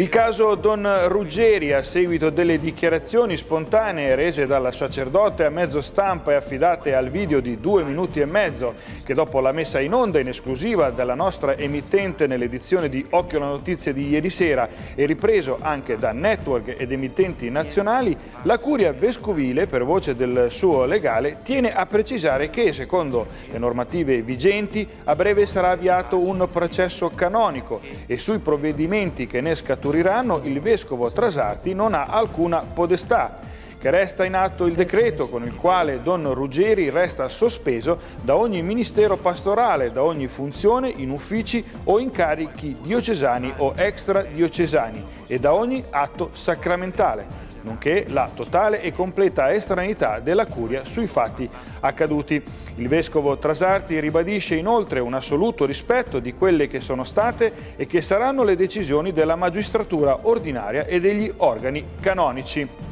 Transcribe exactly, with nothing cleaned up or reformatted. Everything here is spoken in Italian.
Il caso Don Ruggeri, a seguito delle dichiarazioni spontanee rese dal sacerdote a mezzo stampa e affidate al video di due minuti e mezzo, che dopo la messa in onda in esclusiva dalla nostra emittente nell'edizione di Occhio alla Notizia di ieri sera e ripreso anche da network ed emittenti nazionali, la Curia Vescovile, per voce del suo legale, tiene a precisare che, secondo le normative vigenti, a breve sarà avviato un processo canonico e sui provvedimenti che ne scaturiranno il vescovo Trasarti non ha alcuna potestà, che resta in atto il decreto con il quale Don Ruggeri resta sospeso da ogni ministero pastorale, da ogni funzione in uffici o incarichi diocesani o extradiocesani e da ogni atto sacramentale, nonché la totale e completa estraneità della Curia sui fatti accaduti. Il vescovo Trasarti ribadisce inoltre un assoluto rispetto di quelle che sono state e che saranno le decisioni della magistratura ordinaria e degli organi canonici.